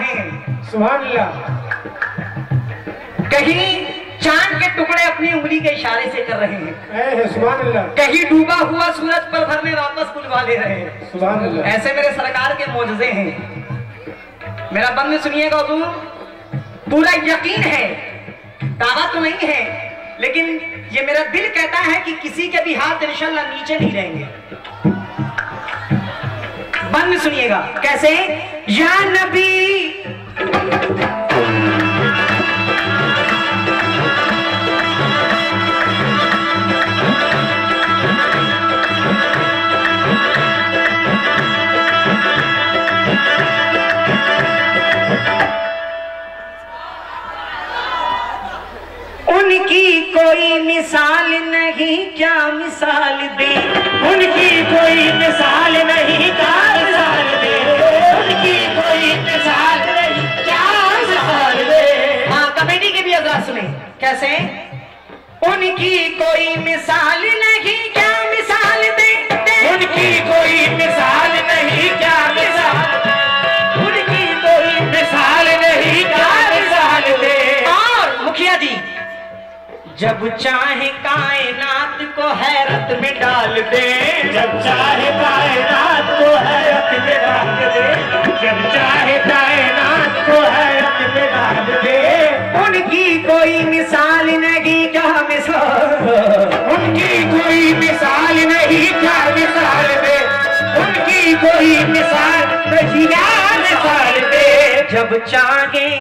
रहे हैं। सुभान अल्लाह। कहीं चांद के टुकड़े अपनी उंगली के इशारे से कर रहे हैं। सुभान अल्लाह। कहीं डूबा हुआ सूरज पल भर में वापस बुलवा ले रहे हैं। सुभान अल्लाह। ऐसे मेरे सरकार के मोजज़े हैं। मेरा बंद सुनिएगा हुजूर, पूरा यकीन है, दावा तो नहीं है, लेकिन ये मेरा दिल कहता है कि किसी के भी हाथ इंशाअल्लाह नीचे नहीं रहेंगे। बंद सुनिएगा कैसे। या नबी उनकी कोई मिसाल नहीं, क्या मिसाल दे। उनकी कोई मिसाल नहीं, क्या मिसाल दे। उनकी कोई मिसाल नहीं, क्या मिसाल दे। हाँ, कमेटी के भी अगर सुने कैसे। उनकी कोई मिसाल नहीं, क्या मिसाल दे। उनकी कोई मिसाल नहीं, क्या मिसाल। उनकी कोई मिसाल नहीं, क्या मिसाल दे। और मुखिया जी, जब चाहे कायनात को हैरत में डाल दे। जब चाहे कायनात को हैरत में डाल दे। जब चाहे कायनात को हैरत में डाल दे। उनकी कोई मिसाल नहीं, क्या मिसाल। उनकी कोई मिसाल नहीं, क्या मिसाल दे। उनकी कोई मिसाल नहीं, क्या मिसाल दे। जब चाहे